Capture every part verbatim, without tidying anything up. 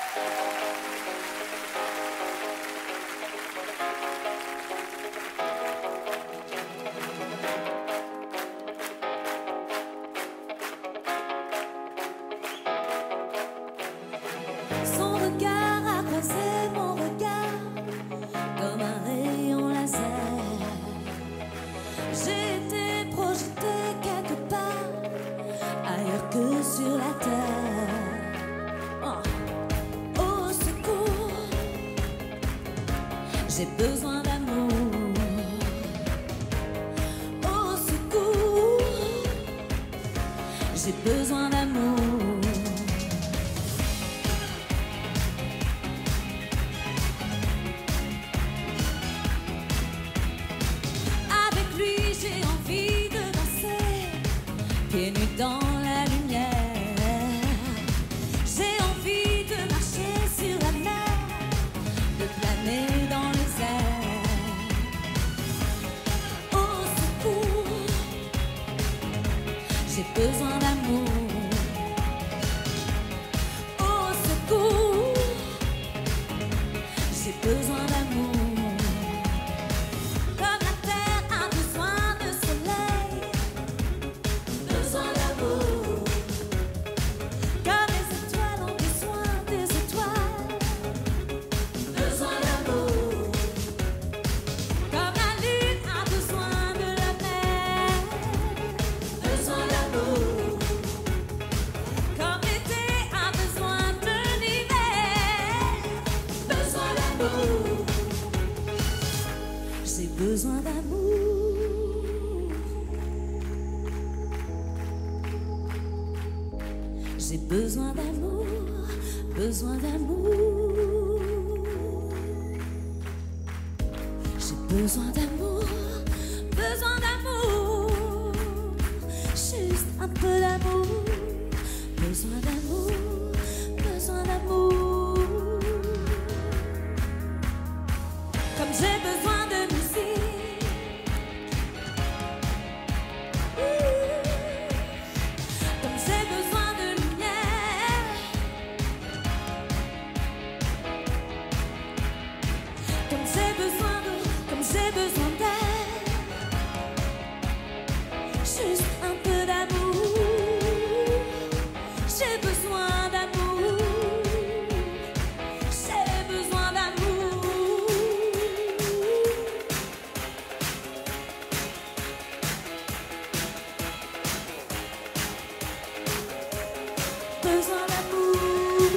Son regard a croisé mon regard comme un rayon laser. J'ai été projeté quelque part ailleurs que sur la terre. Oh, au secours, j'ai besoin d'amour. Au secours, j'ai besoin d'amour. Pieds nus dans la lumière, j'ai envie de marcher sur la mer, de planer dans les airs. Au secours, j'ai besoin d'amour. Au secours, j'ai besoin d'amour. J'ai besoin d'amour. J'ai besoin d'amour, besoin d'amour. J'ai besoin d'amour, besoin d'amour. Juste un peu d'amour, besoin d'amour, besoin d'amour. Comme j'ai besoin de musique, comme j'ai besoin de lumière, comme j'ai besoin de, comme j'ai besoin d'air, juste un peu d'amour. J'ai besoin d'amour, j'ai besoin d'amour. Besoin d'amour,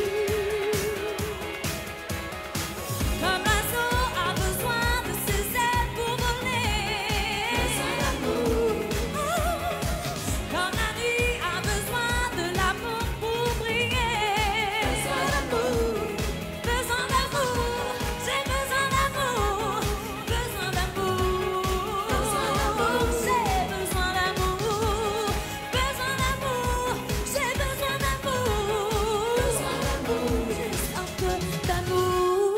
comme l'oiseau a besoin de ses ailes pour voler. Besoin d'amour, comme la nuit a besoin de l'amour pour briller. Besoin d'amour, besoin d'amour, j'ai besoin d'amour, besoin d'amour, besoin d'amour, j'ai besoin d'amour, besoin d'amour, j'ai besoin d'amour, besoin d'amour, juste un peu d'amour.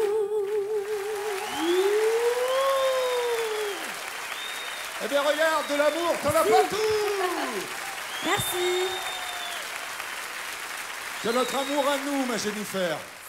Eh bien regarde, de l'amour, t'en as pas tout. Merci. C'est notre amour à nous, ma Jennifer.